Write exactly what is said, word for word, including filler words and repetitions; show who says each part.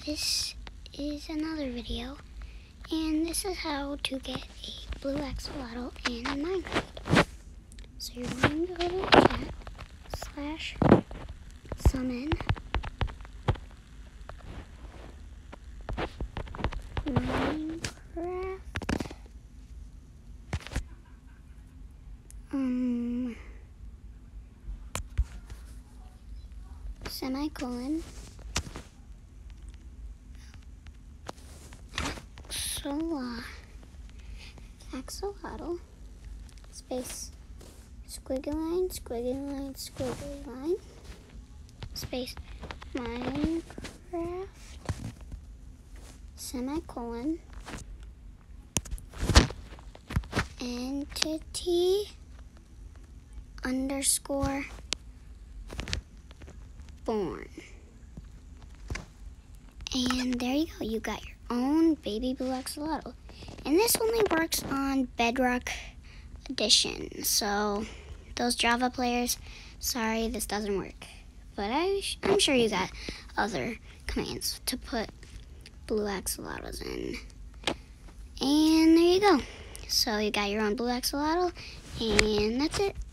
Speaker 1: this is another video, and this is how to get a blue axolotl in Minecraft. So you're going to go to chat slash summon Minecraft um semicolon axolotl axolotl space squiggly line squiggly line squiggly line space Minecraft semicolon entity underscore born. And there you go, you got your own baby blue axolotl. And this only works on Bedrock Edition, so those Java players, sorry, this doesn't work. But I, I'm sure you got other commands to put blue axolotls in. And there you go. So you got your own blue axolotl, and that's it.